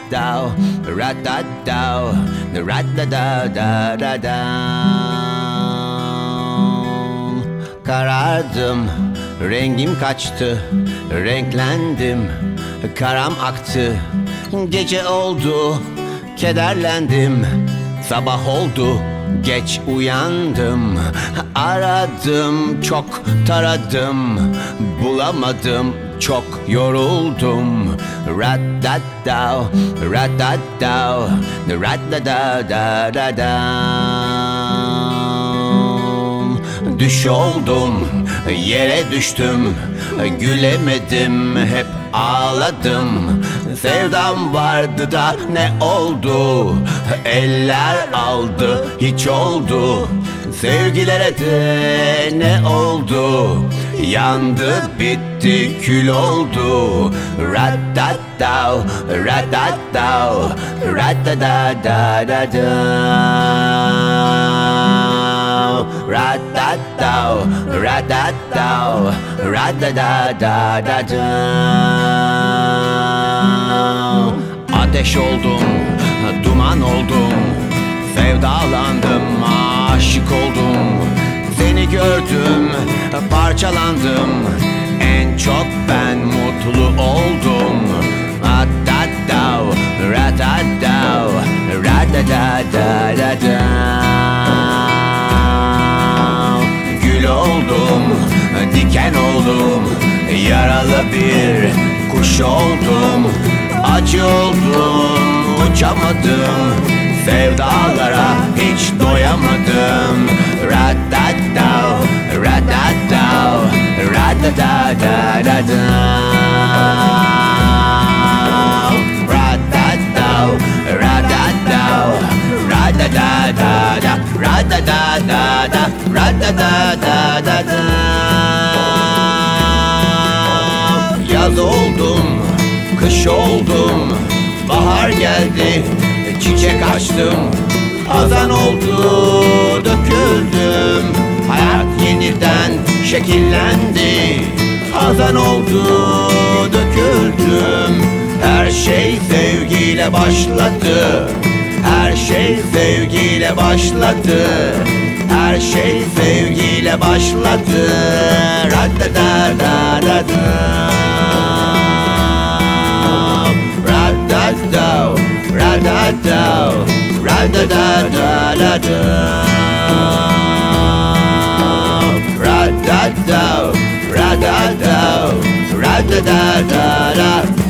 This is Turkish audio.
da ra da da ra da da da. Karardım, rengim kaçtı, renklendim, karam aktı. Gece oldu, kederlendim, sabah oldu, geç uyandım. Aradım, çok taradım, bulamadım, çok yoruldum. Ra-da-da, ra-da-da, ra-da-da-da-da-da. Düş oldum, yere düştüm, gülemedim, hep ağladım. Sevdam vardı da ne oldu? Eller aldı, hiç oldu. Sevgilere de ne oldu? Yandı, bitti, kül oldu. Ra-da-da, ra-da-da, ra-da-da-da-da-da. Ra-da-da, ra-da-da, ra-da-da-da-da-da. Ateş oldum, duman oldum, sevdalandım, aşık oldum. Seni gördüm, parçalandım, en çok ben mutlu oldum. Ra-da-da, ra-da-da, ra-da-da-da-da-da. Gül oldum, diken oldum, yaralı bir kuş oldum. Acı oldum, uçamadım, sevdalara hiç doyamadım. Ra-da-da, ra-da-da, ra-da-da-da-da-da. Ra-da-da, ra-da-da, ra-da-da-da-da, ra-da-da-da-da, ra-da-da-da-da-da. Yaz oldum, kış oldum, bahar geldi, çiçek açtım. Hazan oldu, döküldüm, hayat yeniden şekillendi. Hazan oldu, döküldüm, her şey sevgiyle başladı. Her şey sevgiyle başladı. Her şey sevgiyle başladı. Ra-da-da-da-da-da. Ra-da-da, ra-da-da, ra-da-da-da-da-da. Ra-da-da, ra-da-da, ra-da-da-da-da.